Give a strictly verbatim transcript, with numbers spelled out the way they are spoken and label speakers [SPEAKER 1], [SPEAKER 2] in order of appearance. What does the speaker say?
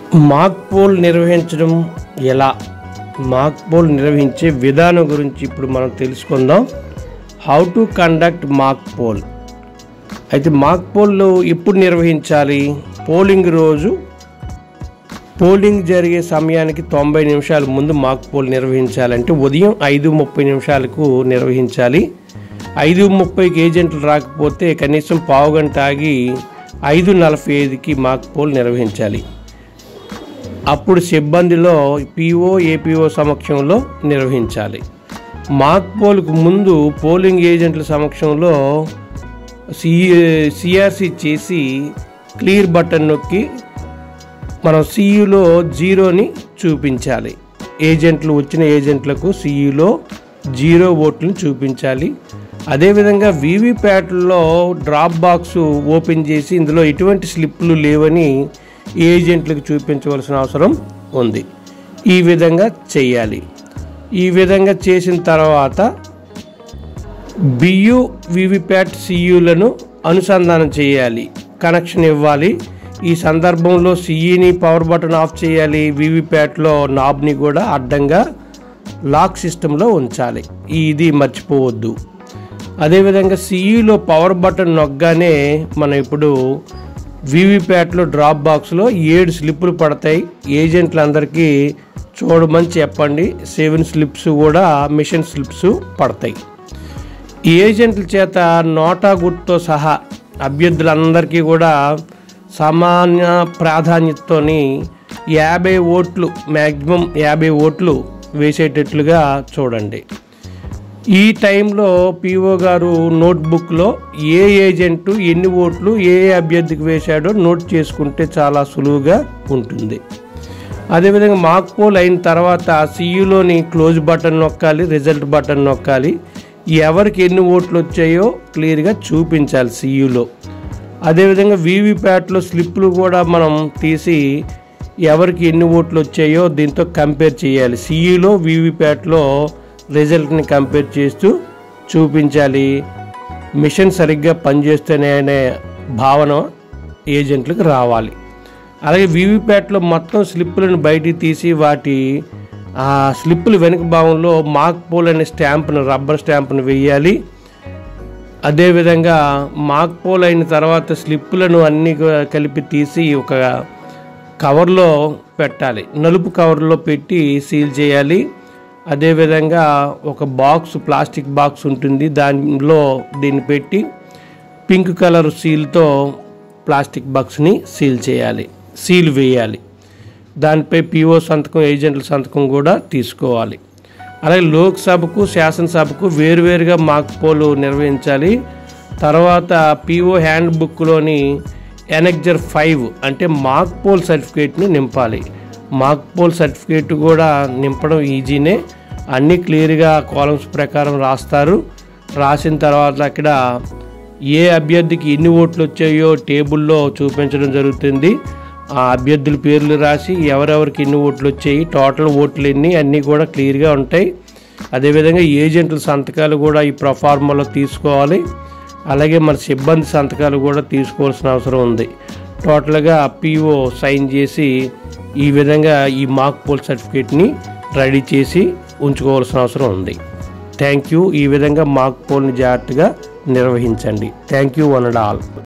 [SPEAKER 1] Mock poll నిర్వహించడం ఎలా, mock poll నిర్వహించే విధానం గురించి ఇప్పుడు మనం తెలుసుకుందాం. How to conduct mock poll. అయితే మాక్ పోల్ ఎప్పుడు నిర్వహించాలి? పోలింగ్ రోజు పోలింగ్ జరిగే సమయానికి తొంభై నిమిషాల ముందు మాక్ పోల్ నిర్వహించాలంటే ఉదయం ఐదు ముప్పై నిమిషాలకు నిర్వహించాలి. ఐదు ముప్పైకి ఏజెంట్లు రాకపోతే కనీసం పావు గంట ఆగి ఐదు నలభై ఐదుకి మాక్ పోల్ నిర్వహించాలి. అప్పుడు సిబ్బందిలో పీఓ ఏపీఓ సమక్షంలో నిర్వహించాలి. మాక్ పోల్కు ముందు పోలింగ్ ఏజెంట్ల సమక్షంలో సి సిఆర్సి చేసి క్లియర్ బటన్ నొక్కి మనం సియులో జీరోని చూపించాలి. ఏజెంట్లు వచ్చిన ఏజెంట్లకు సియులో జీరో ఓట్లను చూపించాలి. అదేవిధంగా వీవీప్యాట్లో డ్రాప్ బాక్స్ ఓపెన్ చేసి ఇందులో ఎటువంటి స్లిప్లు లేవని ఏజెంట్లకు చూపించవలసిన అవసరం ఉంది. ఈ విధంగా చేయాలి. ఈ విధంగా చేసిన తర్వాత బియు వీవీప్యాట్ సియులను అనుసంధానం చేయాలి, కనెక్షన్ ఇవ్వాలి. ఈ సందర్భంలో సిఈని పవర్ బటన్ ఆఫ్ చేయాలి. వీవీప్యాట్లో నాబ్ని కూడా అడ్డంగా లాక్ సిస్టంలో ఉంచాలి. ఇది మర్చిపోవద్దు. అదేవిధంగా సిఈలో పవర్ బటన్ నొక్కగానే మనం ఇప్పుడు వీవీప్యాట్లో డ్రాప్ బాక్స్లో ఏడు స్లిప్పులు పడతాయి. ఏజెంట్లందరికీ చూడమని చెప్పండి. సెవెన్ స్లిప్స్ కూడా మిషన్ స్లిప్స్ పడతాయి. ఏజెంట్ల చేత నోటా గుర్తుతో సహా అభ్యర్థులందరికీ కూడా సామాన్య ప్రాధాన్యతతోని యాభై ఓట్లు మ్యాక్సిమం యాభై ఓట్లు వేసేటట్లుగా చూడండి. ఈ టైంలో పీఓ గారు నోట్బుక్లో ఏ ఏజెంటు ఎన్ని ఓట్లు ఏ అభ్యర్థికి వేశాడో నోట్ చేసుకుంటే చాలా సులువుగా ఉంటుంది. అదేవిధంగా మాక్ పోల్ అయిన తర్వాత సియులోని క్లోజ్ బటన్ నొక్కాలి, రిజల్ట్ బటన్ నొక్కాలి. ఎవరికి ఎన్ని ఓట్లు వచ్చాయో క్లియర్గా చూపించాలి సియులో. అదేవిధంగా వీవీప్యాట్లో స్లిప్లు కూడా మనం తీసి ఎవరికి ఎన్ని ఓట్లు వచ్చాయో దీంతో కంపేర్ చేయాలి. సియులో వీవీప్యాట్లో రిజల్ట్ని కంపేర్ చేస్తూ చూపించాలి. మిషన్ సరిగ్గా పనిచేస్తేనే అనే భావన ఏజెంట్లకు రావాలి. అలాగే వీవీప్యాట్లో మొత్తం స్లిప్పులను బయటికి తీసి వాటి ఆ స్లిప్పుల వెనుక భాగంలో మాక్ పోల్ అనే స్టాంప్ను రబ్బర్ స్టాంప్ను వేయాలి. అదేవిధంగా మాక్ పోల్ అయిన తర్వాత స్లిప్పులను అన్నీ కలిపి తీసి ఒక కవర్లో పెట్టాలి. నలుపు కవర్లో పెట్టి సీల్ చేయాలి. అదేవిధంగా ఒక బాక్స్ ప్లాస్టిక్ బాక్స్ ఉంటుంది, దానిలో దీన్ని పెట్టి పింక్ కలర్ సీల్తో ప్లాస్టిక్ బాక్స్ని సీల్ చేయాలి, సీల్ వేయాలి. దానిపై పీఓ సంతకం ఏజెంట్ల సంతకం కూడా తీసుకోవాలి. అలాగే లోక్సభకు శాసనసభకు వేరువేరుగా మాక్ పోల్ నిర్వహించాలి. తర్వాత పీఓ హ్యాండ్ బుక్లోని ఎనెక్జర్ ఫైవ్ అంటే మాక్ పోల్ సర్టిఫికేట్ని నింపాలి. మాక్ పోల్ సర్టిఫికేట్ కూడా నింపడం ఈజీనే. అన్నీ క్లియర్గా కాలమ్స్ ప్రకారం రాస్తారు. రాసిన తర్వాత అక్కడ ఏ అభ్యర్థికి ఎన్ని ఓట్లు వచ్చాయో టేబుల్లో చూపించడం జరుగుతుంది. ఆ అభ్యర్థుల పేర్లు రాసి ఎవరెవరికి ఎన్ని ఓట్లు వచ్చాయి, టోటల్ ఓట్లు ఎన్ని అన్నీ కూడా క్లియర్గా ఉంటాయి. అదేవిధంగా ఏజెంట్ల సంతకాలు కూడా ఈ ప్రొఫార్మాలో తీసుకోవాలి. అలాగే మన సిబ్బంది సంతకాలు కూడా తీసుకోవాల్సిన అవసరం ఉంది. టోటల్గా పీఓ సైన్ చేసి ఈ విధంగా ఈ మాక్ పోల్ సర్టిఫికేట్ని రెడీ చేసి ఉంచుకోవాల్సిన అవసరం ఉంది. Thank you. ఈ విధంగా మాక్ పోల్ని జాగ్రత్తగా నిర్వహించండి. Thank you one and all.